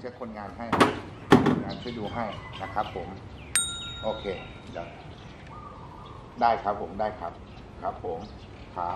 ช็คคนงานให้งานช่วยดูให้นะครับผมโอเคเดี๋ยวได้ครับผมได้ครับครับผมครับ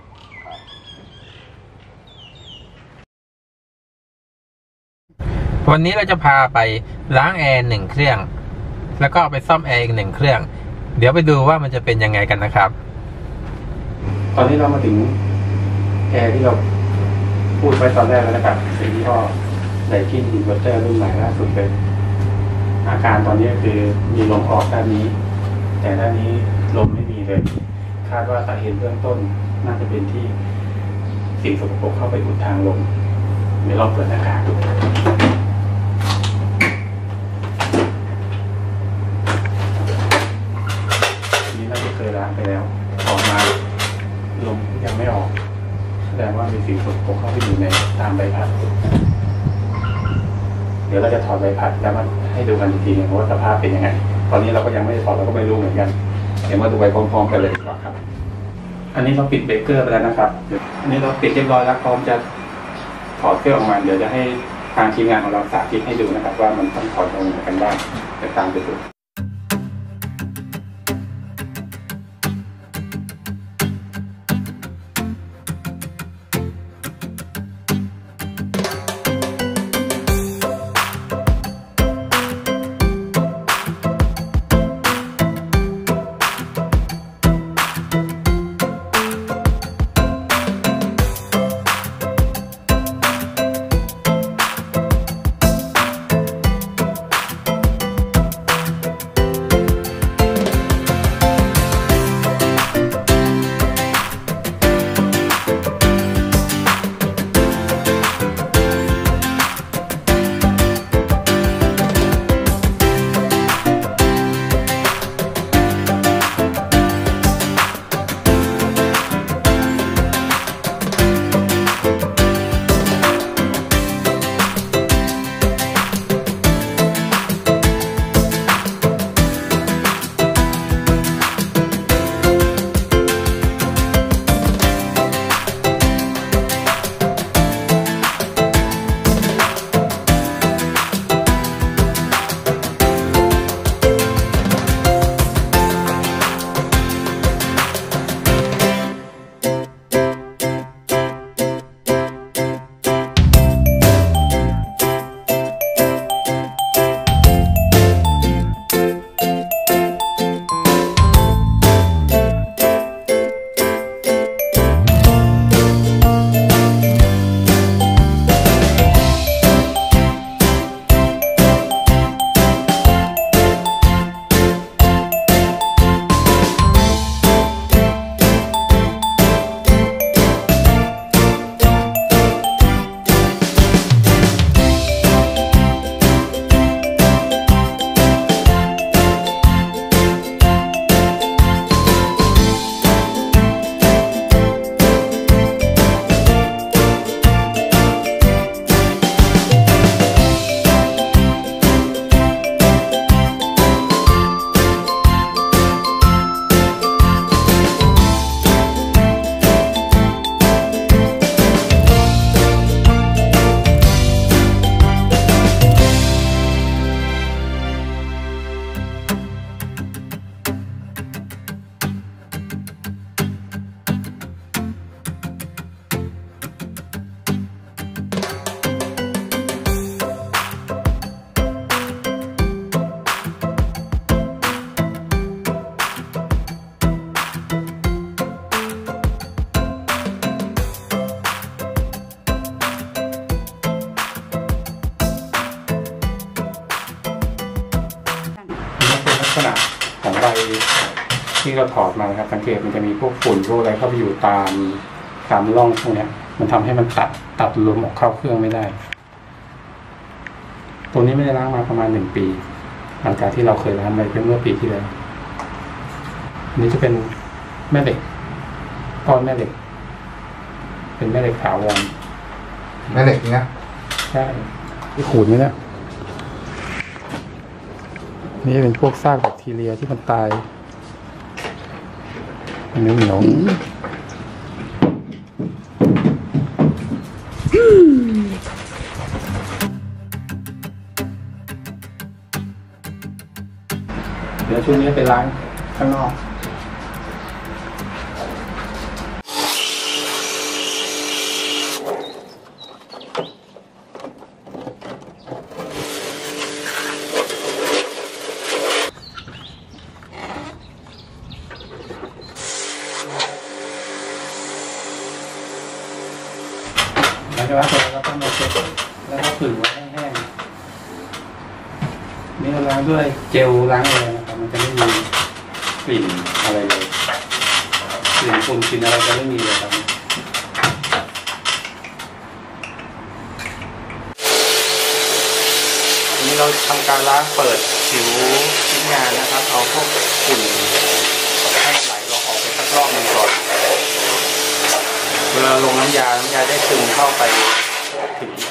วันนี้เราจะพาไปล้างแอร์1 เครื่องแล้วก็ไปซ่อมแอร์อีก1 เครื่องเดี๋ยวไปดูว่ามันจะเป็นยังไงกันนะครับตอนนี้เรามาถึงแอร์ที่เราพูดไว้ตอนแรกแล้วนะครับเป็นยี่ห้อไดคินอินเวอร์เตอร์รุ่นใหม่ล่าสุดเป็นอาการตอนนี้คือมีลมออกด้านนี้แต่ด้านนี้ลมไม่มีเลยคาดว่าสาเหตุเบื้องต้นน่าจะเป็นที่สิ่งสกปรกเข้าไปอุดทางลมเดี๋ยวลองเปิดอากาศดูนี่น่าจะเคยล้างไปแล้วออกมาลมยังไม่ออกแสดงว่ามีสิ่งสกปรกเข้าไปอยู่ในตามใบพัดเดี๋ยวเราจะถอดใบพัดแล้วมาให้ดูกันอีกทีนึงว่าสภาพเป็นยังไงตอนนี้เราก็ยังไม่ได้ถอดเราก็ไม่รู้เหมือนกันเดี๋ยวมาดูไปพร้อมๆกันเลยดีกว่าครับอันนี้เราปิดเบรกเกอร์ไปแล้วนะครับอันนี้เราปิดเรียบร้อยแล้วพร้อมจะถอดเครื่องออกมาเดี๋ยวจะให้ทางทีมงานของเราสาธิตให้ดูนะครับว่ามันต้องถอดตรงไหนกันบ้างจะตามไปดูลักษณะของใบที่เราถอดมาครับสังเกตมันจะมีพวกฝุ่นพวกอะไรเข้าไปอยู่ตามร่องพวกนี้มันทำให้มันตัดลมออกเข้าเครื่องไม่ได้ตัวนี้ไม่ได้ล้างมาประมาณ1 ปีหลังจากที่เราเคยล้างไปเมื่อปีที่แล้วอันนี้จะเป็นแม่เหล็กก้อนแม่เหล็กเป็นแม่เหล็กถาวรแม่เหล็กเนี้ยใช่ที่ขูดนี่นะนี่เป็นพวกซากแบคทีเรียที่มันตายเหนียวดี๋ยวชุดนี้ไปล้างข้างนอกหลังจากล้างเสร็จเราต้องมาเช็ดแล้วก็ผึ่งไว้ให้แห้งนี่เราล้างด้วยเจลล้างแอร์นะครับมันจะไม่มีกลิ่นอะไรเลยกลิ่นฝุ่นกลิ่นอะไรจะไม่มีเลยครับทีนี้เราทำการล้างเปิดผิวชิ้นงานนะครับเอาพวกฝุ่นให้ไหลลงออกไปสักรอบหนึ่งก่อนเวลาลงน้ำยาได้ซึมเข้าไปถึง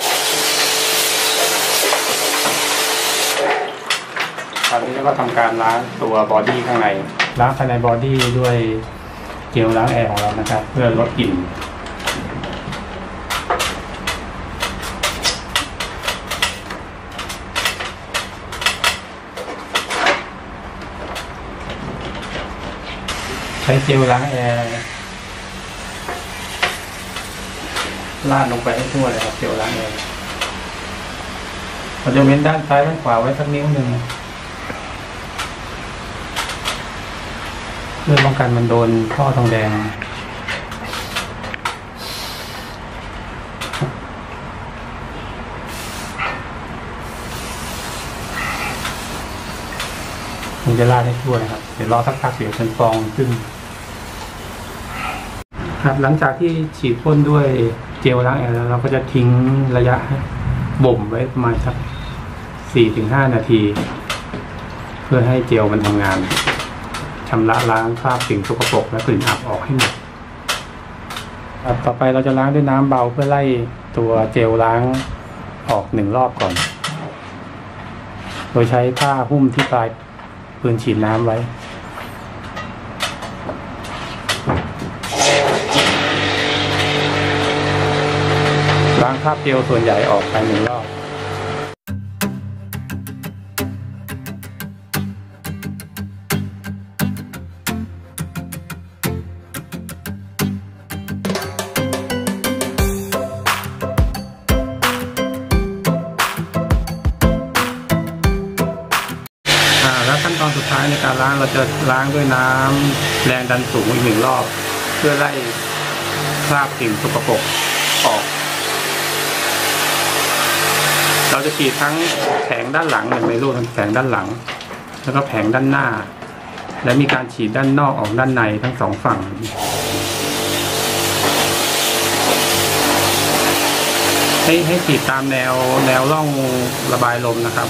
คราวนี้ก็ทำการล้างตัวบอดี้ข้างในล้างภายในบอดี้ด้วยเจลล้างแอร์ของเรานะครับเพื่อลดกลิ่นใช้เจลล้างแอร์ราดลงไปให้ทั่วเลยครับเจลล้างแอร์เราจะเว้นด้านซ้ายด้านขวาไว้สักนิ้วหนึ่งเพื่อป้องกันมันโดนท่อทองแดงมันจะราดให้ทั่วนะครับเดี๋ยวรอสักพักเดี๋ยวเป็นฟองขึ้นครับหลังจากที่ฉีดพ่นด้วยเจลล้างแอร์แล้วเราก็จะทิ้งระยะบ่มไว้ประมาณสัก 4-5 นาที เพื่อให้เจลมันทำงานชำระล้างคราบสิ่งสกปรกและกลิ่นอับออกให้หมดต่อไปเราจะล้างด้วยน้ำเบาเพื่อไล่ตัวเจลล้างออก1 รอบก่อนโดยใช้ผ้าหุ้มที่ปลายปืนฉีดน้ำไว้ล้างคราบเจลส่วนใหญ่ออกไป1 รอบแล้วขั้นตอนสุดท้ายในการล้างเราจะล้างด้วยน้ำแรงดันสูงอีก1 รอบเพื่อไล่คราบสิ่งสกปรกออกเราจะฉีดทั้งแผงด้านหลัง1 ในรูปทั้งแผงด้านหลังแล้วก็แผงด้านหน้าและมีการฉีดด้านนอกออกด้านในทั้ง2 ฝั่งให้ฉีดตามแนวร่องระบายลมนะครับ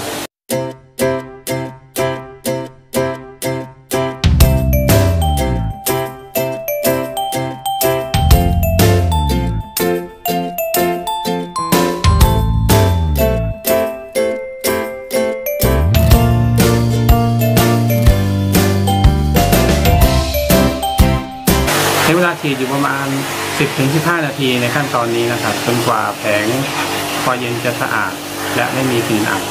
ใช้เวลาฉีดอยู่ประมาณ 10-15 นาทีในขั้นตอนนี้นะครับจนกว่าแผงพอเย็นจะสะอาดและไม่มีกลิ่นอับ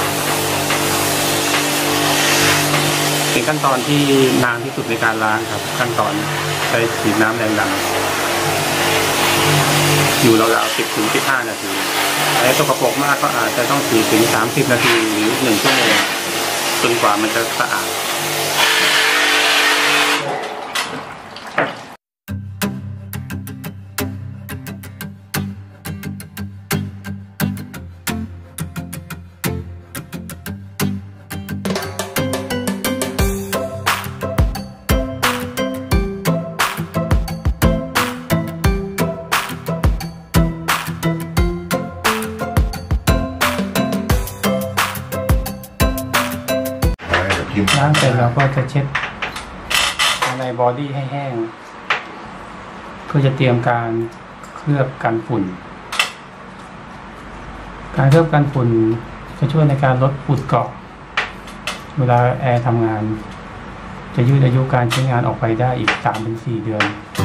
เป็นขั้นตอนที่นานที่สุดในการล้างครับขั้นตอนใช้ฉีดน้ำแรงดันอยู่ราวๆ 10-15 นาทีถ้าสกปรกมากก็อาจจะต้องฉีดถึง 30 นาทีหรือ 1 ชั่วโมงจนกว่ามันจะสะอาดล้างเสร็จแล้วก็จะเช็ดในบอดี้ให้แห้งเพื่อจะเตรียมการเคลือบกันฝุ่นการเคลือบกันฝุ่นจะช่วยในการลดฝุ่นเกาะเวลาแอร์ทำงานจะยืดอายุการใช้งานออกไปได้อีก 3-4 เดือน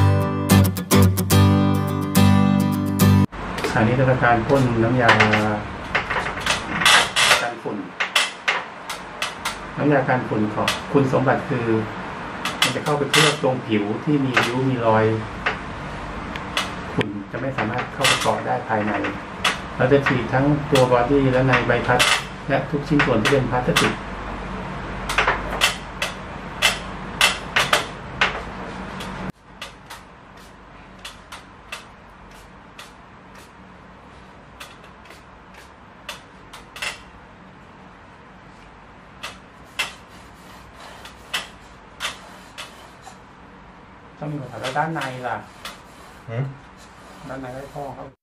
อันนี้จะเป็นการพ่นน้ำยากันฝุ่นน้ำยาการฝุ่นของคุณสมบัติคือมันจะเข้าไปเคลือบตรงผิวที่มีริ้วมีรอยฝุ่นจะไม่สามารถเข้าไปเกาะได้ภายในเราจะฉีดทั้งตัวบอดี้และในใบพัดและทุกชิ้นส่วนที่เป็นพลาสติกต้องมีคำถามแล้วด้านในล่ะด้านในได้ท่อครับ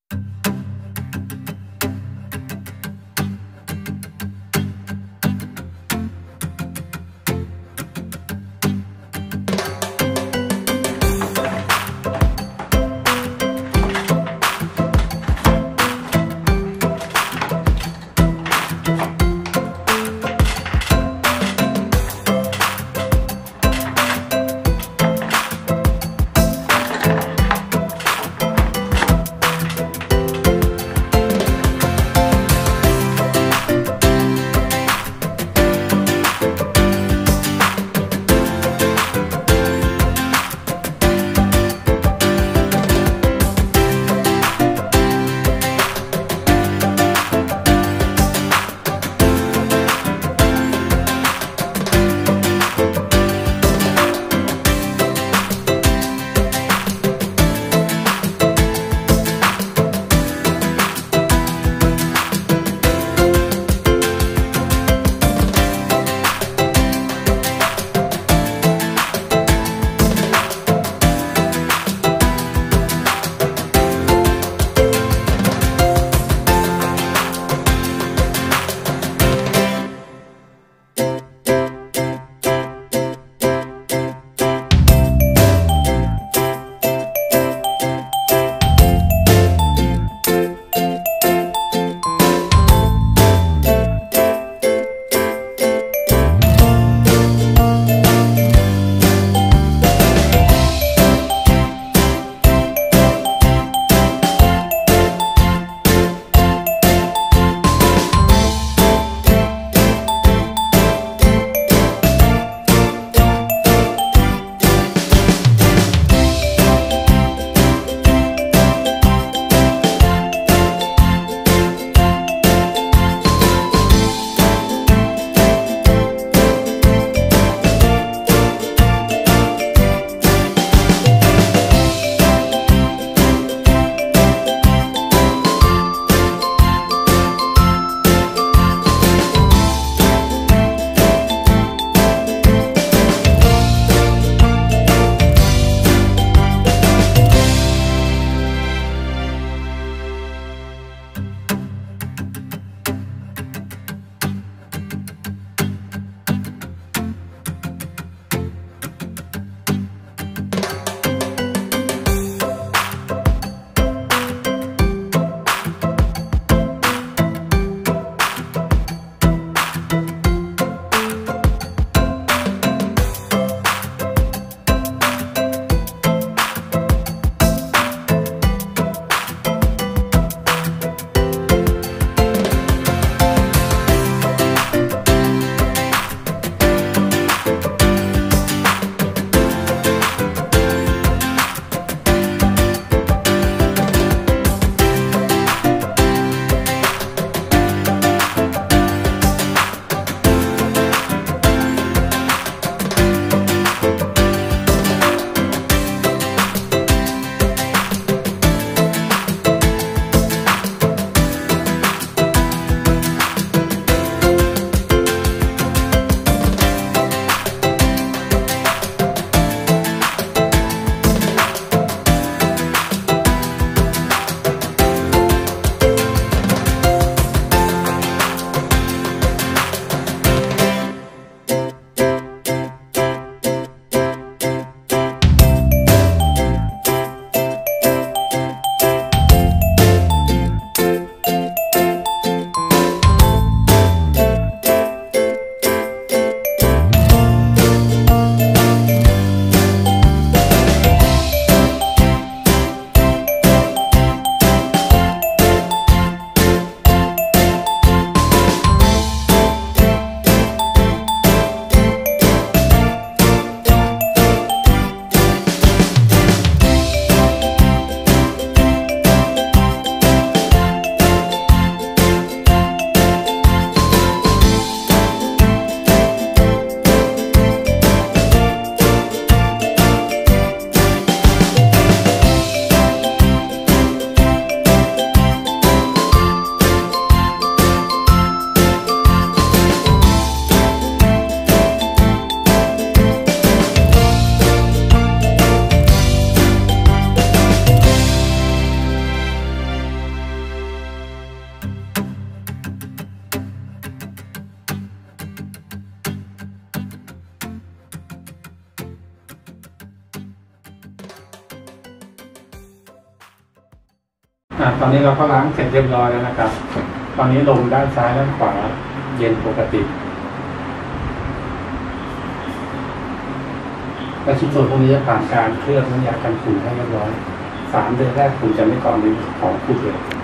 ตอนนี้เราก็ล้างเสร็จเรียบร้อยแล้วนะครับ ตอนนี้ลมด้านซ้ายด้านขวาเย็นปกติและชิ้นส่วนพวกนี้จะผ่านการเคลือบน้ำยากันฝุ่นให้เรียบร้อย3 เดือนแรกฝุ่นจะไม่เกาะในของคุณเลย